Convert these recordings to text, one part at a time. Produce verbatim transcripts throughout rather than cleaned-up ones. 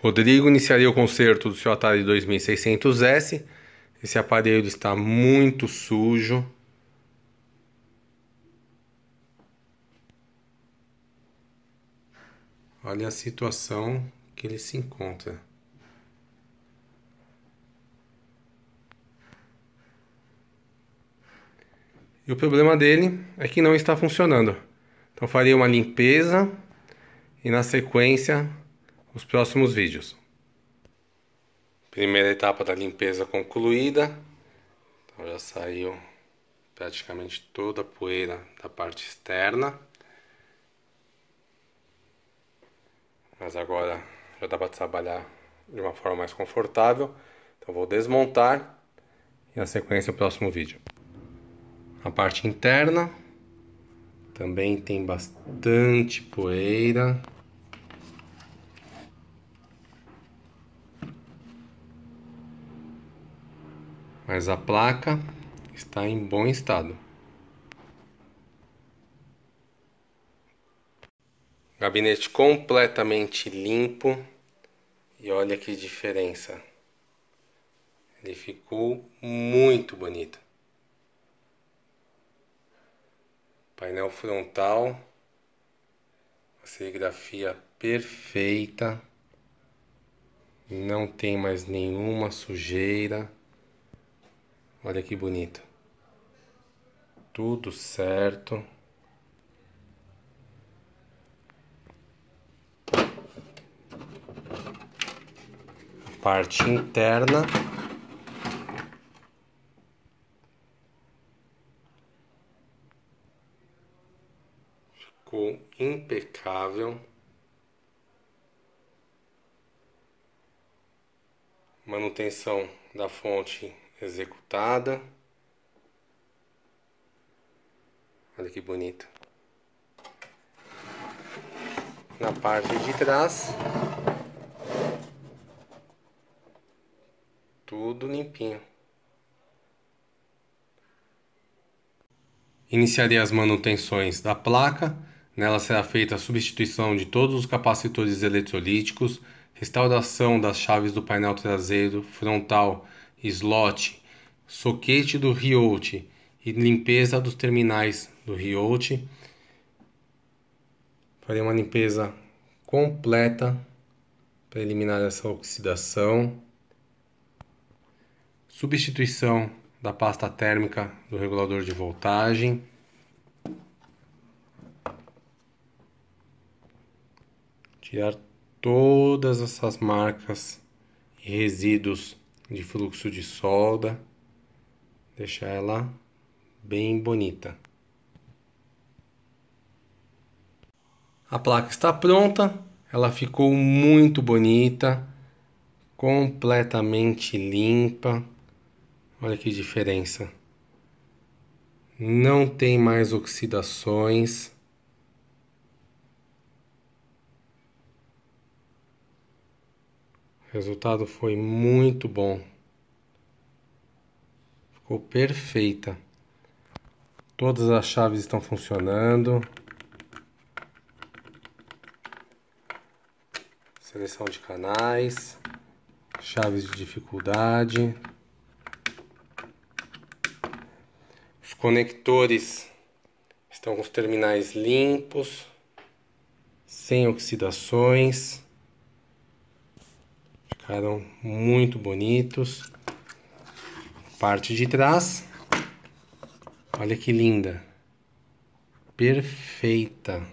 Rodrigo iniciaria o conserto do seu Atari dois mil e seiscentos S. Esse aparelho está muito sujo. Olha a situação que ele se encontra. E o problema dele é que não está funcionando. Então farei uma limpeza e na sequência os próximos vídeos. Primeira etapa da limpeza concluída. Então já saiu praticamente toda a poeira da parte externa. Mas agora já dá para trabalhar de uma forma mais confortável. Então vou desmontar e na sequência o próximo vídeo. A parte interna também tem bastante poeira. Mas a placa está em bom estado. Gabinete completamente limpo. E olha que diferença. Ele ficou muito bonito. Painel frontal. A serigrafia perfeita. Não tem mais nenhuma sujeira. Olha que bonito. Tudo certo. A parte interna. Ficou impecável. Manutenção da fonte executada. Olha que bonito. Na parte de trás, tudo limpinho. Iniciarei as manutenções da placa. Nela será feita a substituição de todos os capacitores eletrolíticos, restauração das chaves do painel traseiro, frontal, slot, soquete do Riot e limpeza dos terminais do Riot. Farei uma limpeza completa para eliminar essa oxidação. Substituição da pasta térmica do regulador de voltagem. Tirar todas essas marcas e resíduos de fluxo de solda. Deixar ela bem bonita. A placa está pronta. Ela ficou muito bonita. Completamente limpa. Olha que diferença. Não tem mais oxidações. O resultado foi muito bom. Ficou perfeita. Todas as chaves estão funcionando. Seleção de canais. Chaves de dificuldade. Os conectores estão com os terminais limpos, sem oxidações. Ficaram muito bonitos. Parte de trás. Olha que linda. Perfeita.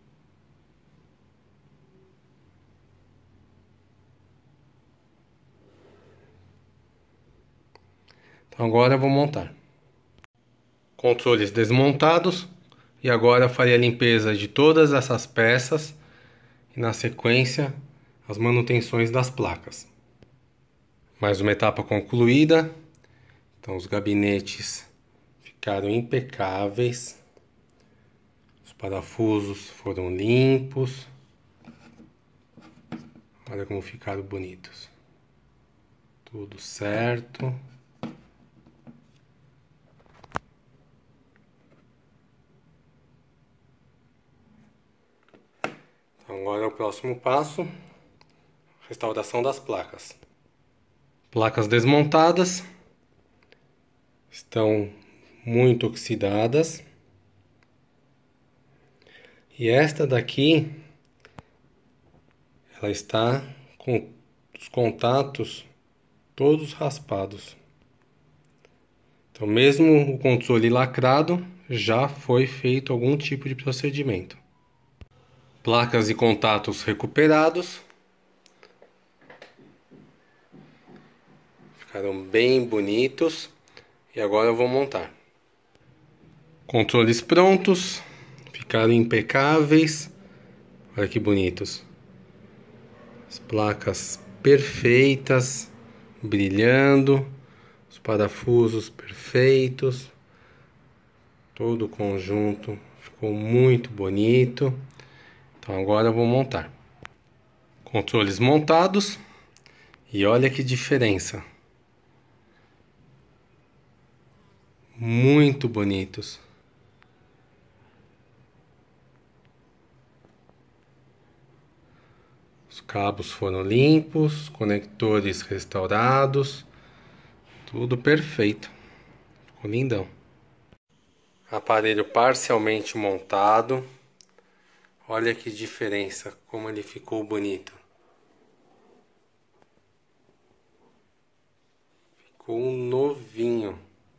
Então agora eu vou montar. Controles desmontados. E agora farei a limpeza de todas essas peças. E na sequência, as manutenções das placas. Mais uma etapa concluída. Então os gabinetes ficaram impecáveis. Os parafusos foram limpos. Olha como ficaram bonitos. Tudo certo. Então agora é o próximo passo. restauração das placas. Placas desmontadas, estão muito oxidadas. E esta daqui, ela está com os contatos todos raspados. Então, mesmo o console lacrado, já foi feito algum tipo de procedimento. Placas e contatos recuperados. Ficaram bem bonitos. E agora eu vou montar. Controles prontos. Ficaram impecáveis. Olha que bonitos. As placas perfeitas, brilhando. Os parafusos perfeitos. Todo o conjunto ficou muito bonito. Então agora eu vou montar. Controles montados. E olha que diferença. Muito bonitos. Os cabos foram limpos, conectores restaurados. Tudo perfeito. Ficou lindão. Aparelho parcialmente montado. Olha que diferença, como ele ficou bonito. Ficou novinho.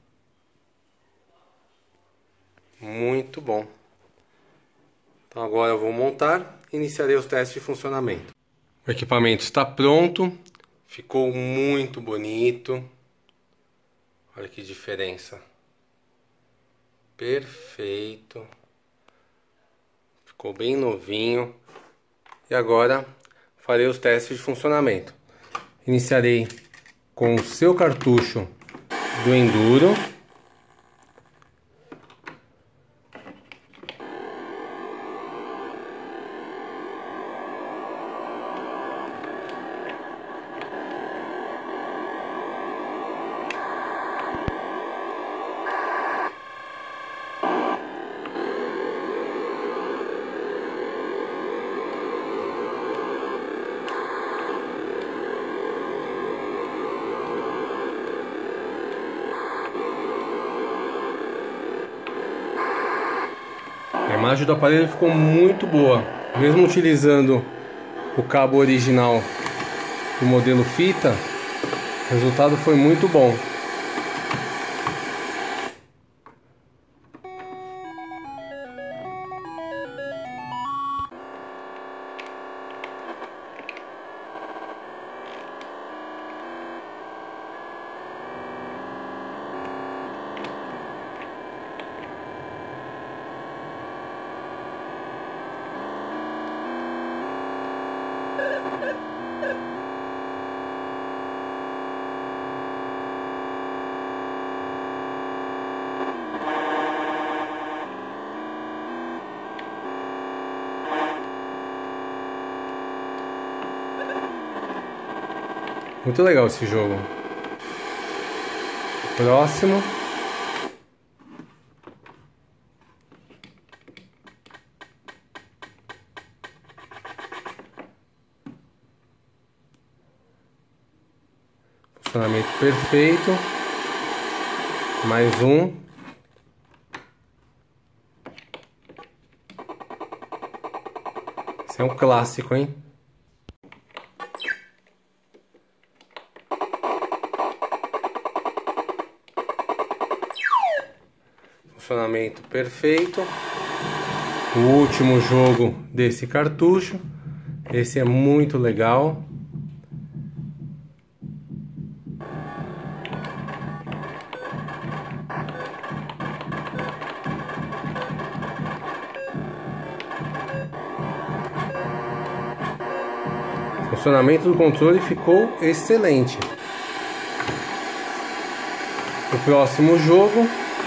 Muito bom. Então agora eu vou montar e iniciarei os testes de funcionamento. O equipamento está pronto. Ficou muito bonito. Olha que diferença. Perfeito. Ficou bem novinho. E agora farei os testes de funcionamento. Iniciarei com o seu cartucho do Enduro. A imagem do aparelho ficou muito boa, mesmo utilizando o cabo original do modelo fita, o resultado foi muito bom. Muito legal esse jogo. Próximo. Funcionamento perfeito. Mais um. Esse é um clássico, hein? Funcionamento perfeito. O último jogo desse cartucho. Esse é muito legal. O funcionamento do controle ficou excelente. O próximo jogo.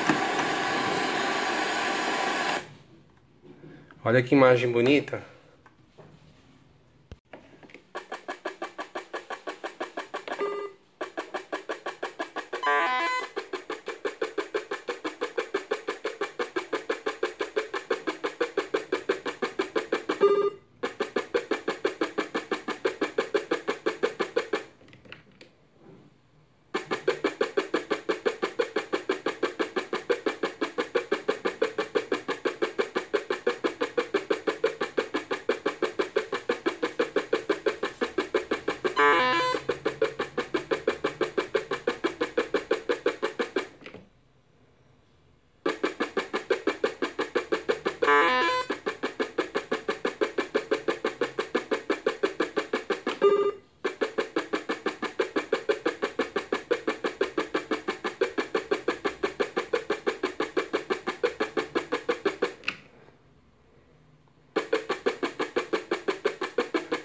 Olha que imagem bonita.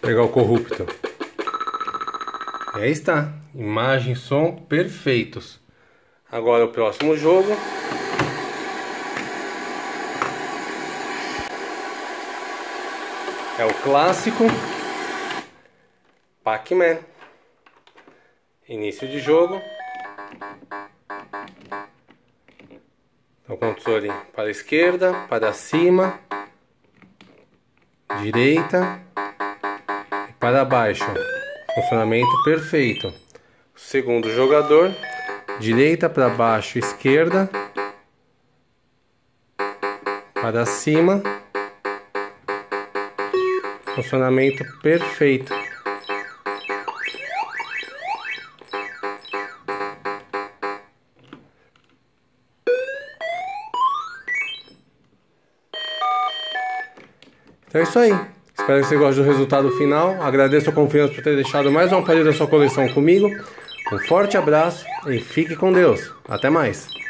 pegar o corruptor. E aí está, imagem e som perfeitos. Agora o próximo jogo é o clássico Pac-Man. Início de jogo. Então, controle para a esquerda, para cima, direita e para baixo. Funcionamento perfeito. Segundo jogador, direita para baixo, esquerda, para cima. Funcionamento perfeito. Então é isso aí. Espero que você goste do resultado final. Agradeço a confiança por ter deixado mais um aparelho da sua coleção comigo. Um forte abraço e fique com Deus. Até mais.